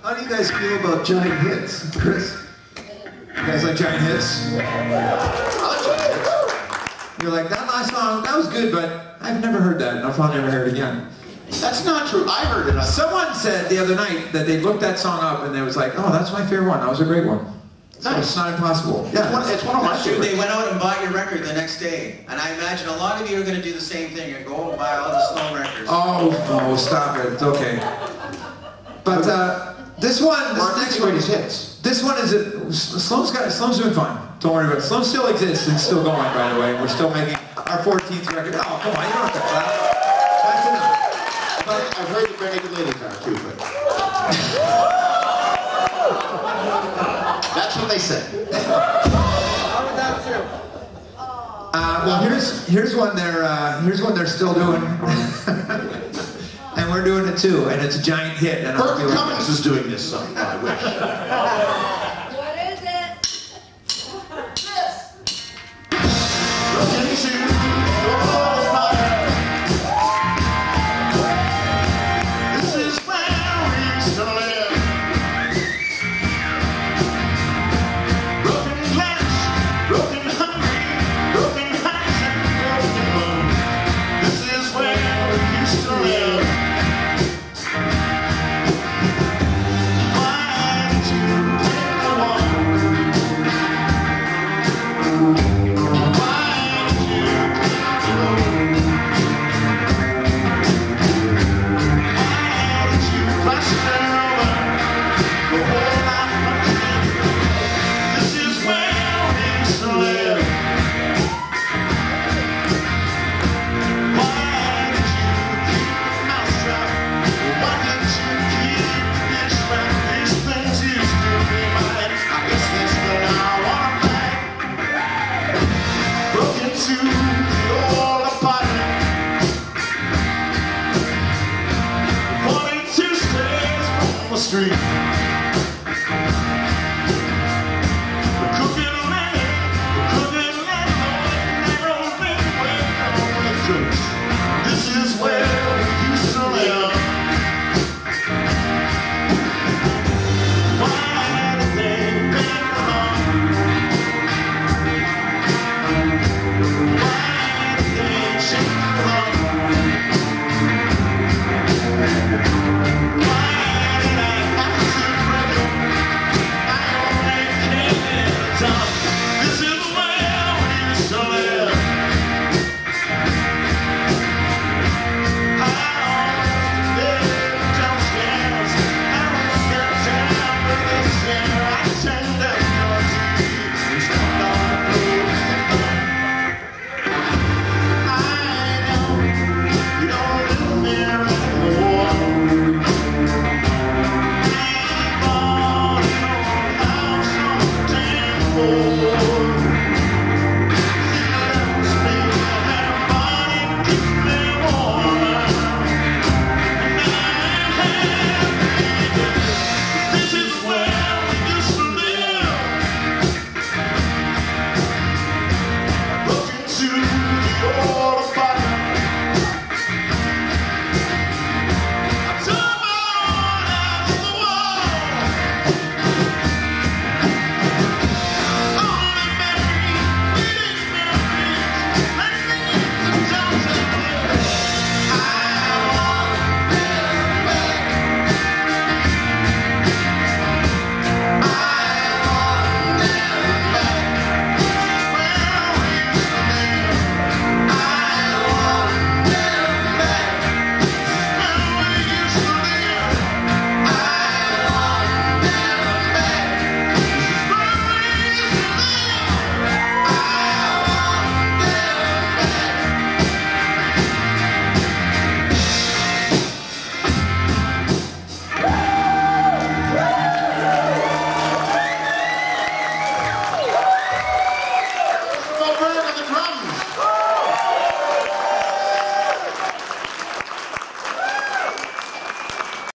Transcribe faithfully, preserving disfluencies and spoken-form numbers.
How do you guys feel about giant hits? Chris? You guys like giant hits? I like giant hits. You're like, that last song, that was good, but I've never heard that, and I'll probably never hear it again. That's not true. I heard it. Someone said the other night that they looked that song up and they was like, oh, that's my favorite one. That was a great one. So nice. It's not impossible. Yeah, it's one, it's one of my favorites. They went out and bought your record the next day, and I imagine a lot of you are going to do the same thing and go and buy all the Sloan records. Oh, oh, stop it. It's okay. But uh, this one, this next one is hits. This one is a, Sloan's got Sloan's doing fine. Don't worry about it. Sloan still exists and still going, by the way. We're still making our fourteenth record. Oh, come on, you don't have to clap. That's enough. But I've heard the Barenaked Ladies are too, but that's what they say. Uh, well, here's here's one they're uh, here's one they're still doing. And we're doing it too, and it's a giant hit. And Bert Cummings is doing this song, I wish. What is it? Look into your fire. This is where we used to live. Broken glass, broken hungry, broken hearts and broken bones. This is where we used to live. Street.